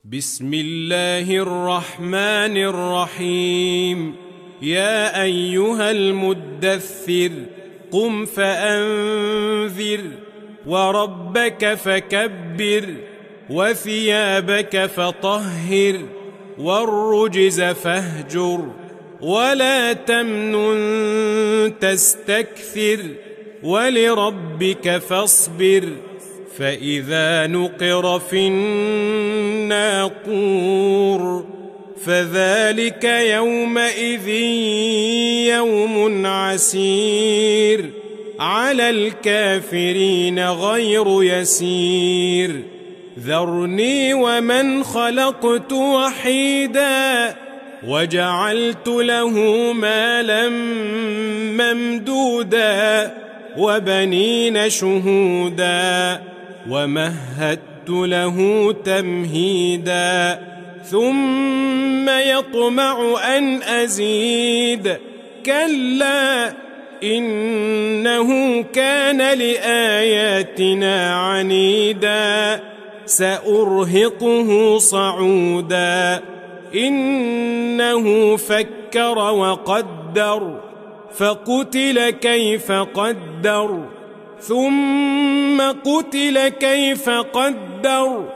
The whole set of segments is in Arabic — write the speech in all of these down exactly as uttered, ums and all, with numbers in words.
بسم الله الرحمن الرحيم. يا أيها المدثر قم فأنذر وربك فكبر وثيابك فطهر والرجز فاهجر ولا تمنن تستكثر ولربك فاصبر فإذا نقر في الناقور فذلك يومئذ يوم عسير على الكافرين غير يسير. ذرني ومن خلقت وحيدا وجعلت له مالا ممدودا وبنين شهودا ومهدت له تمهيدا ثم يطمع أن أزيد كلا إنه كان لآياتنا عنيدا سأرهقه صعودا إنه فكر وقدر فقتل كيف قدر ثم قتل كيف قدر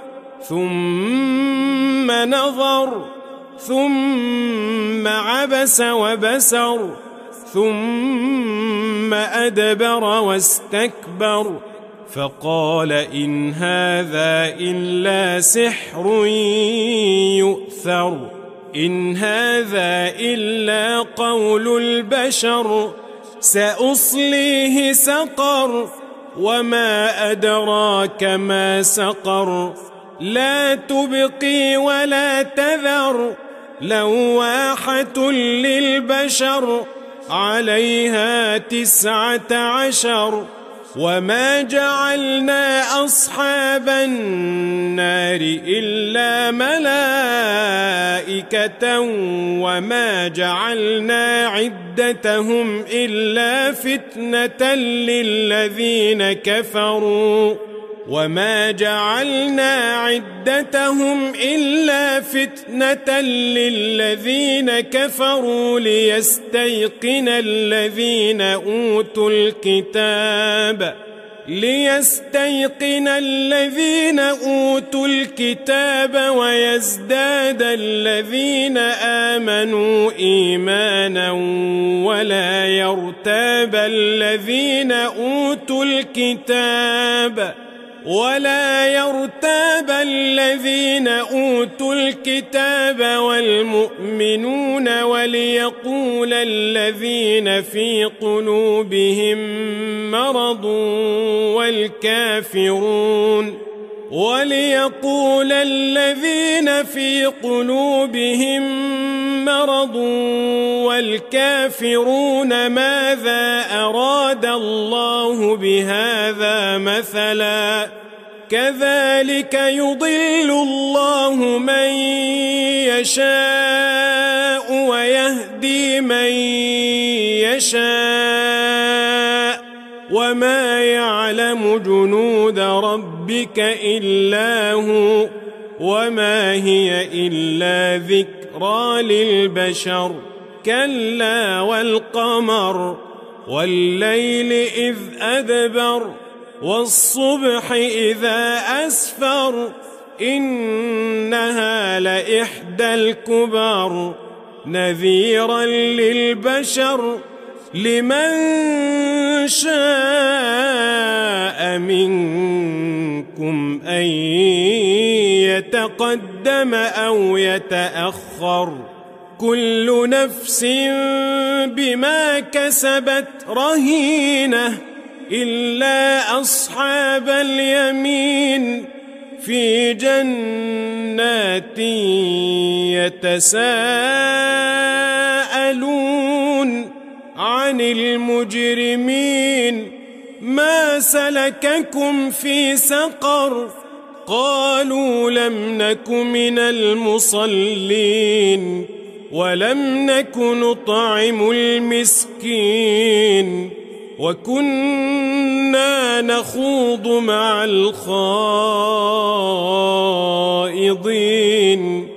ثم نظر ثم عبس وبسر ثم أدبر واستكبر فقال إن هذا إلا سحر يؤثر إن هذا إلا قول البشر سأصليه سقر وما أدراك ما سقر لا تبقي ولا تذر لواحة للبشر عليها تسعة عشر وما جعلنا أصحاب النار إلا ملائكة وما جعلنا عدتهم إلا فتنة للذين كفروا وما جعلنا عدتهم إلا فتنة للذين كفروا ليستيقن الذين أوتوا الكتاب ليستيقن الذين أوتوا الكتاب ويزداد الذين آمنوا إيمانا ولا يرتاب الذين أوتوا الكتاب ولا يرتاب الذين أوتوا الكتاب والمؤمنون وليقول الذين في قلوبهم مرض والكافرون وليقول الذين في قلوبهم مرض والكافرون ماذا أراد الله بهذا مثلا كذلك يضل الله من يشاء ويهدي من يشاء وما يعلم جنود ربك إلا هو وما هي إلا ذكرى للبشر كلا والقمر والليل إذ أدبر والصبح إذا أسفر إنها لإحدى الكبر نذيرا للبشر لمن شاء منكم أن يتقدم أو يتأخر كل نفس بما كسبت رهينة إلا أصحاب اليمين في جنات يتساءلون عن المجرمين ما سلككم في سقر قالوا لم نك من المصلين ولم نك نطعم المسكين وكنا نخوض مع الخائضين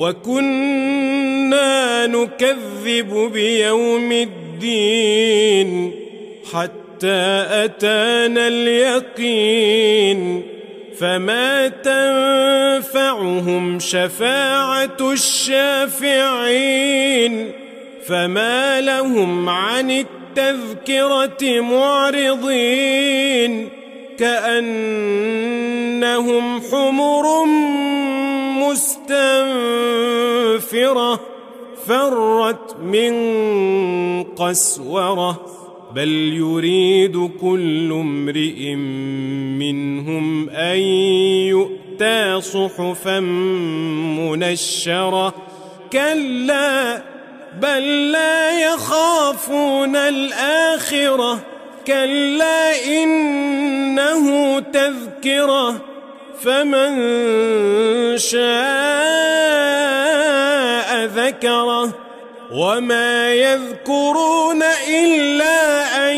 وكنا نكذب بيوم الدين حتى أتانا اليقين فما تنفعهم شفاعة الشافعين فما لهم عن التذكرة معرضين كأنهم حمر مستنفرة فرت من قسورة بل يريد كل امرئ منهم أن يؤتى صحفا منشرة كلا بل لا يخافون الآخرة كلا إنه تذكرة فمن شاء ذكره وما يذكرون إلا أن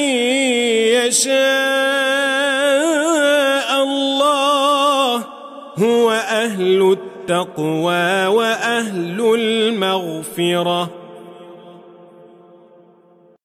يشاء الله هو أهل التقوى وأهل المغفرة.